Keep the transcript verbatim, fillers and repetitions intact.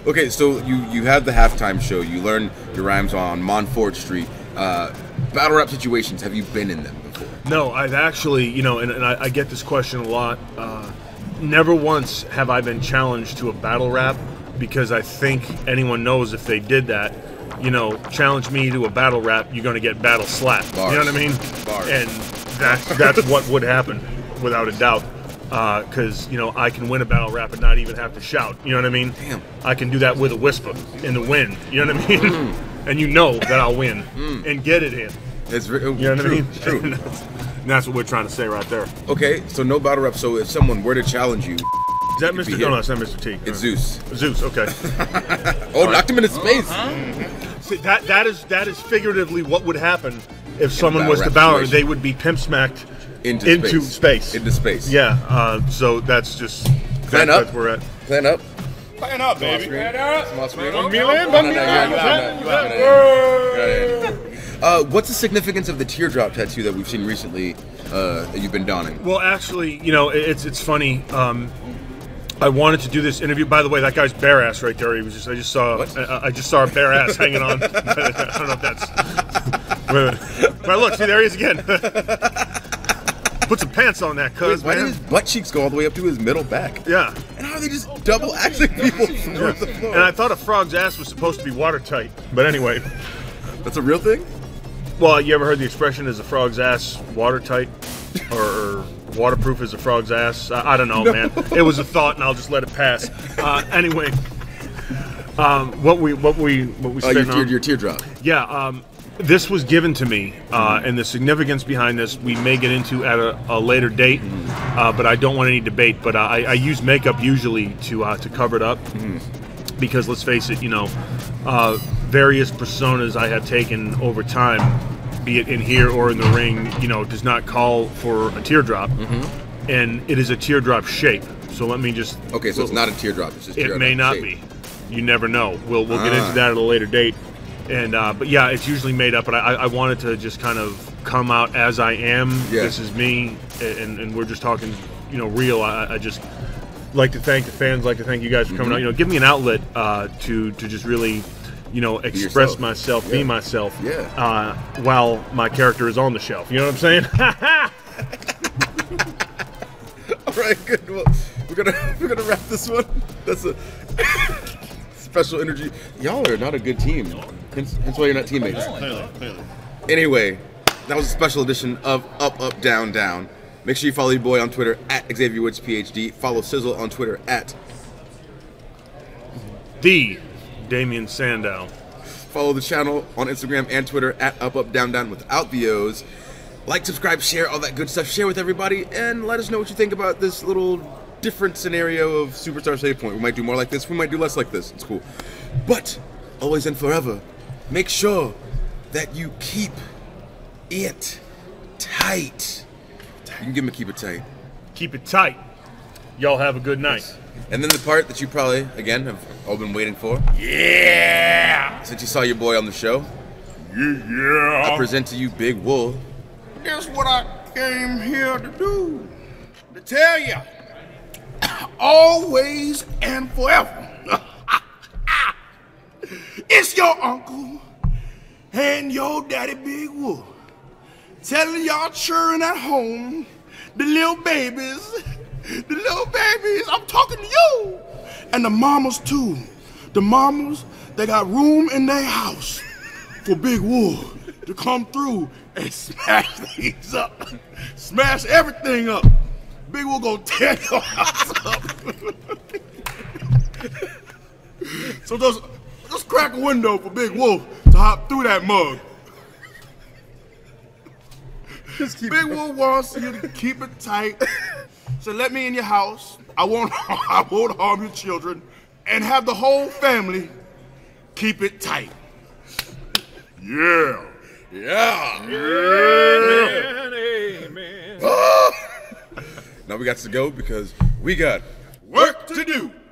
Okay, so you you have the halftime show. You learn your rhymes on Montfort Street. Uh, battle rap situations. Have you been in them before? No, I've actually, you know, and, and I, I get this question a lot. Uh, never once have I been challenged to a battle rap, because I think anyone knows if they did that, you know, challenge me to a battle rap, you're going to get battle slapped. Bars. You know what I mean? Bars. And that's that's what would happen, without a doubt. Because, uh, you know, I can win a battle rap and not even have to shout. You know what I mean? Damn. I can do that with a whisper in the wind. You know what I mean? Mm. And you know that I'll win mm. and get it in. It's re- you know what true, I mean? True. And that's, and that's what we're trying to say right there. Okay, so no battle rap. So if someone were to challenge you, is that Mister No, no, it's not Mister T. It's Zeus. Zeus. Okay. Oh, knocked him into space. Uh-huh. See, that that is that is figuratively what would happen if someone was to battle. They would be pimp smacked into, into space. space. Into space. Yeah. Uh, so that's just plan that, up. That's where we're at. Plan up. Plan up, baby. Plan up. Small screen. One million. One million. Uh, what's the significance of the teardrop tattoo that we've seen recently uh, that you've been donning? Well, actually, you know, it's it's funny. Um, I wanted to do this interview. By the way, that guy's bare ass right there. He was just. I just saw. I, I just saw a bare ass hanging on. I don't know if that's. But look, see, there he is again. Put some pants on that, cuz. Why man. did his butt cheeks go all the way up to his middle back? Yeah. And how are they just double axing people through the floor? And I thought a frog's ass was supposed to be watertight. But anyway. That's a real thing? Well, you ever heard the expression, is a frog's ass watertight? Or waterproof as a frog's ass? I, I don't know, no. man. It was a thought, and I'll just let it pass. Uh, anyway, um, what we what we what we uh, your, on? your teardrop. Yeah, um, this was given to me, uh, and the significance behind this we may get into at a, a later date, mm-hmm. uh, but I don't want any debate. But uh, I, I use makeup usually to uh, to cover it up, mm-hmm. because let's face it, you know, uh, various personas I have taken over time, be it in here or in the ring, you know, does not call for a teardrop, mm-hmm. and it is a teardrop shape. So let me just. Okay, so it's not a teardrop. It's just. It may not shape. be. You never know. We'll we'll ah. get into that at a later date. And uh, but yeah, it's usually made up. But I, I wanted to just kind of come out as I am. Yeah. This is me, and, and we're just talking, you know, real. I, I just like to thank the fans, like to thank you guys for coming mm-hmm. out. You know, give me an outlet uh, to to just really, you know, express myself, yeah. be myself. Yeah. Uh, while my character is on the shelf. You know what I'm saying? All right, good. Well, we're gonna we're gonna wrap this one. That's a special energy. Y'all are not a good team. Hence, hence why you're not teammates. Clearly, clearly. Anyway, that was a special edition of Up, Up, Down, Down. Make sure you follow your boy on Twitter at Xavier Woods PhD. Follow Sizzle on Twitter at The Damian Sandow. Follow the channel on Instagram and Twitter at Up, Up, Down, Down without the O's. Like, subscribe, share, all that good stuff. Share with everybody, and let us know what you think about this little different scenario of Superstar Save Point. We might do more like this. We might do less like this. It's cool. But always and forever, make sure that you keep it tight. You can give him a keep it tight. Keep it tight. Y'all have a good night. Yes. And then the part that you probably, again, have all been waiting for. Yeah! Since you saw your boy on the show. Yeah, yeah. I present to you Big Wool. That's what I came here to do. To tell you. Always and forever. It's your uncle and your daddy Big Wool. Telling y'all children at home, the little babies, the little babies, I'm talking to you. And the mamas too. The mamas, they got room in their house for Big Wool to come through and smash things up. Smash everything up. Big Wool gonna tear your house up. So just, just crack a window for Big Wool to hop through that mug. Big Wool wants you to keep it tight. So let me in your house. I won't, I won't harm your children. And have the whole family keep it tight. Yeah. Yeah. Yeah. Amen. Now we got to go because we got Work to do.